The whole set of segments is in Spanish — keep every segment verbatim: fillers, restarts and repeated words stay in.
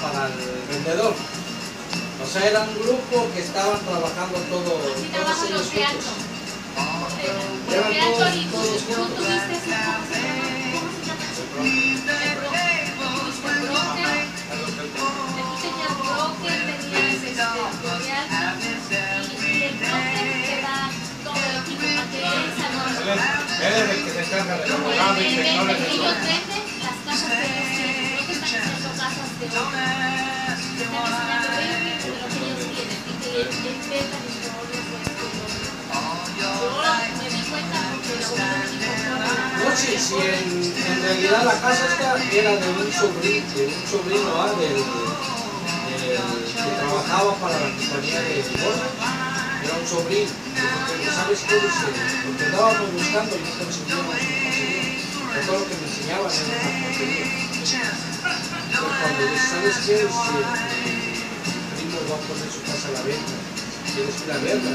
para el vendedor. O sea, era un grupo que estaban trabajando todo, Así todos trabajan ellos los de alto. juntos. Los Eran de alto todos, y tú, todos tú juntos. tuviste ese, ¿cómo se llama? ¿Cómo se llama? El broker. Tuviste el broker. Aquí tenías broker, tenías este, los de alto. Y, y el broker te da todo el equipo para que él salga. Él es el que se encarga de los abogados, inspectores de Ellos todo. venden las casas de los clientes. Creo que están haciendo casas de oro. Te están enseñando ellos mismos de lo que ellos tienen y que inventan historias o esto y lo otro. Yo me di cuenta porque la voz de mi hijo No, sí, sí, en, en realidad la casa esta era de un sobrino, de un sobrino ¿ah? del, del que trabajaba para la compañía de gorra. Era un sobrino, porque sabes qué dice, porque andábamos buscando y no conseguíamos un conseguir. Todo lo que me enseñaban era una porquería. Entonces cuando dice, ¿sabes qué? Dice, mi primo va a poner su casa a la venta. Tienes que ir a verla.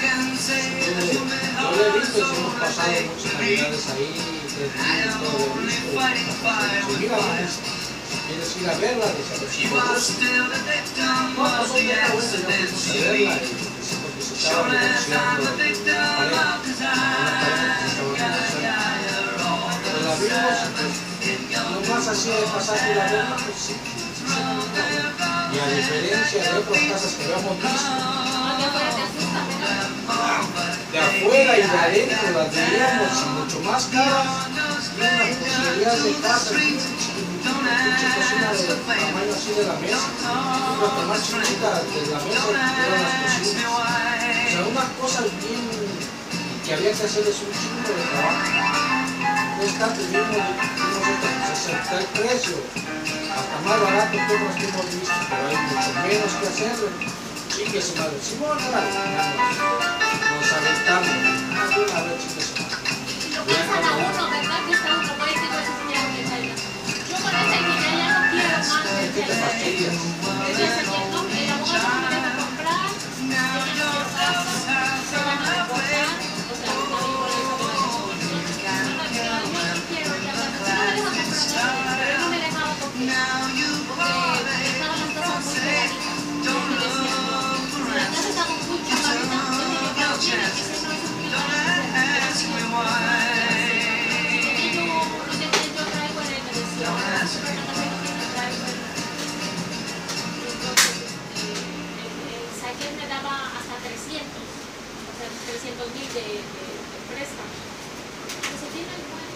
Yo lo he visto, hemos pasado muchas navidades ahí, tres días, todo lo he visto. Y mira, tienes que ir a verla, dice, a ver si te gusta. No, pasó ya está bueno, ya fuimos a verla y dice, porque se estaba negociando una pareja, una pareja que se estaba negociando. Pues la vimos, pues, nomás así de pasar y la verla, pues sí. Y a diferencia de otras casas que habíamos visto, de afuera y de adentro las veíamos mucho más caras y unas posibilidades de casa, una pinche cocina de tamaño así de la mesa, una más chiquita de la mesa eran las cocinas. O sea, unas cosas bien que había que hacerles un chingo de trabajo. No es tanto, vimos, vimos esto, pues está el precio, hasta más barato que otras que hemos visto, pero hay mucho menos que hacerlo. Sí que se madre, Simón, ahora nos aventamos, más de una vez, chicos. Y lo piensan a uno, ¿verdad? Que está uno, puede que no se quiera que caiga. Yo con esa idea ya no quiero más. ¿Qué te fastidias? Es decir, no, el abogado me deja comprar, yo quiero casa, se van a reportar, o sea, no digo por eso, pero yo no quiero ya, no me deja comprar, pero él no me dejaba porque, porque estaban las cosas muy pegaditas. La casa estaba muy chupadita, yo dije, claro, tiene que ser no es un pilar. Y yo, lo que yo traigo en el me decía, una casa que no traigo en entonces, el saquet me daba hasta trescientos, o sea, trescientos mil de préstamo. Entonces, tiene el